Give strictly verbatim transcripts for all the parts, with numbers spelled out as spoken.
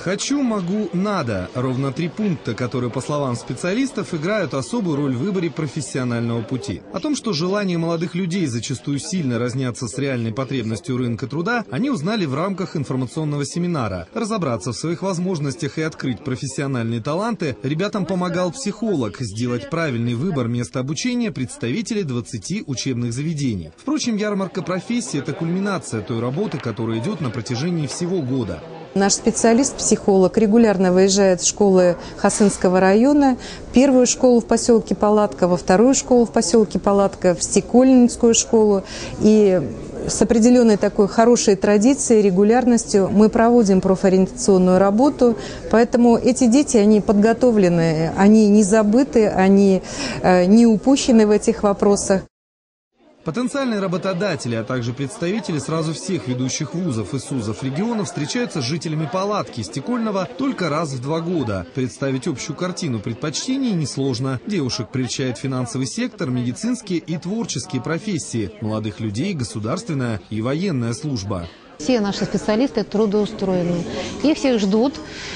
Хочу, могу, надо. Ровно три пункта, которые, по словам специалистов, играют особую роль в выборе профессионального пути. О том, что желания молодых людей зачастую сильно разнятся с реальной потребностью рынка труда, они узнали в рамках информационного семинара. Разобраться в своих возможностях и открыть профессиональные таланты ребятам помогал психолог. Сделать правильный выбор места обучения представители двадцати учебных заведений. Впрочем, ярмарка профессий – это кульминация той работы, которая идет на протяжении всего года. Наш специалист-психолог регулярно выезжает в школы Хасынского района, первую школу в поселке Палатка, во вторую школу в поселке Палатка, в Стекольницкую школу. И с определенной такой хорошей традицией, регулярностью мы проводим профориентационную работу. Поэтому эти дети, они подготовлены, они не забыты, они э, не упущены в этих вопросах. Потенциальные работодатели, а также представители сразу всех ведущих вузов и СУЗов региона встречаются с жителями Палатки Стекольного только раз в два года. Представить общую картину предпочтений несложно. Девушек привлекает финансовый сектор, медицинские и творческие профессии, молодых людей, государственная и военная служба. Все наши специалисты трудоустроены. Их всех ждут.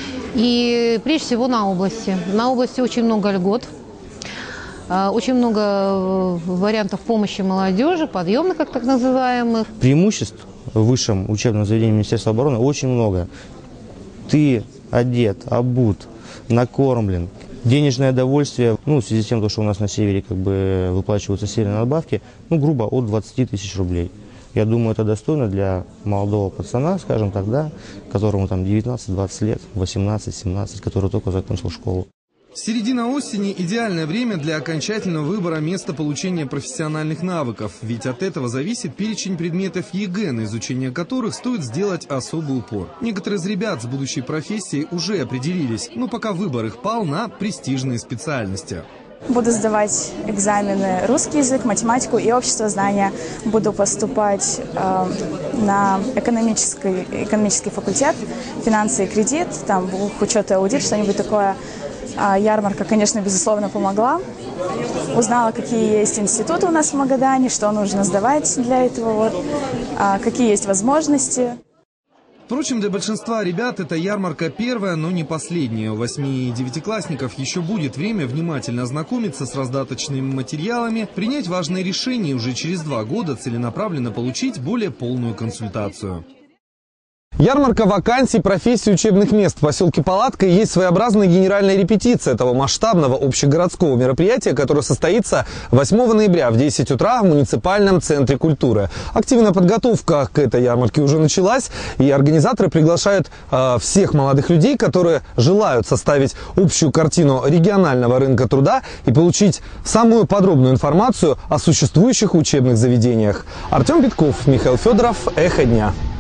И прежде всего на области. На области очень много льгот. Очень много вариантов помощи молодежи, подъемных, как так называемых. Преимуществ в высшем учебном заведении Министерства обороны очень много. Ты одет, обут, накормлен. Денежное довольствие, ну, в связи с тем, что у нас на севере как бы выплачиваются северные надбавки, ну, грубо от двадцати тысяч рублей. Я думаю, это достойно для молодого пацана, скажем так, да, которому там девятнадцать-двадцать лет, восемнадцать-семнадцать, который только закончил школу. Середина осени – идеальное время для окончательного выбора места получения профессиональных навыков, ведь от этого зависит перечень предметов ЕГЭ, на изучение которых стоит сделать особый упор. Некоторые из ребят с будущей профессией уже определились, но пока выбор их пал на престижные специальности. Буду сдавать экзамены русский язык, математику и обществознание. Буду поступать э, на экономический, экономический факультет, финансы и кредит, там бухучет и аудит, что-нибудь такое. А ярмарка, конечно, безусловно, помогла. Узнала, какие есть институты у нас в Магадане, что нужно сдавать для этого, вот, а какие есть возможности. Впрочем, для большинства ребят эта ярмарка первая, но не последняя. У восьми- и девятиклассников еще будет время внимательно ознакомиться с раздаточными материалами, принять важные решения и уже через два года целенаправленно получить более полную консультацию. Ярмарка вакансий, профессий, учебных мест в поселке Палатка и есть своеобразная генеральная репетиция этого масштабного общегородского мероприятия, которое состоится восьмого ноября в десять утра в муниципальном центре культуры. Активная подготовка к этой ярмарке уже началась, и организаторы приглашают э, всех молодых людей, которые желают составить общую картину регионального рынка труда и получить самую подробную информацию о существующих учебных заведениях. Артем Петков, Михаил Федоров, Эхо дня.